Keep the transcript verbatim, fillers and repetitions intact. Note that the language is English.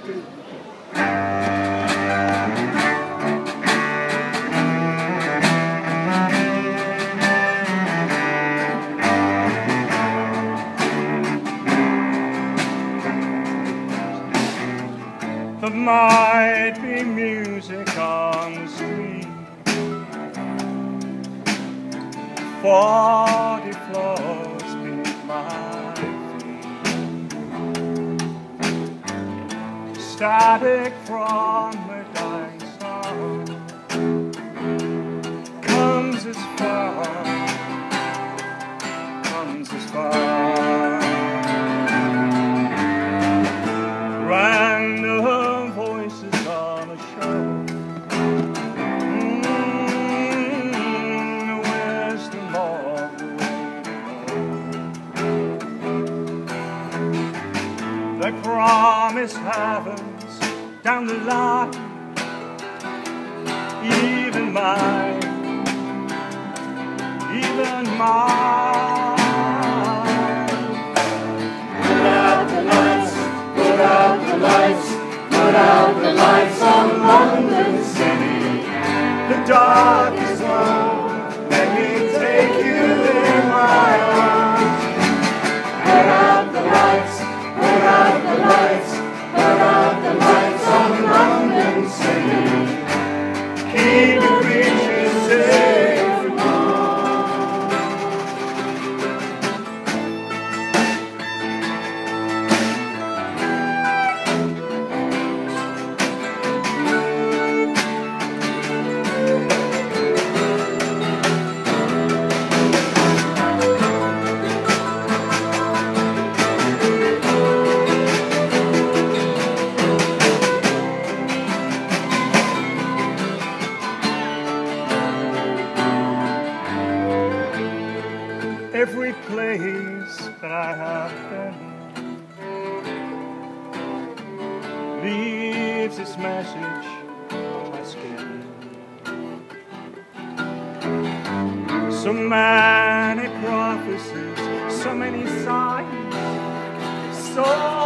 There might be music on the street, forty floors beneath my feet, static from a dying star comes as far, comes as far. Random voices on a show, mm, the wisdom of the radio. They promise heavens down the line, even mine, even mine. Put out the lights, put out the lights, put out the lights on London City. The dark is low, let me take you in my arms. Put out the lights, put out the lights, put out the lights on London City. Keep the creatures safe from harm. Every place that I have been leaves its message on my skin. So many prophecies, so many signs, so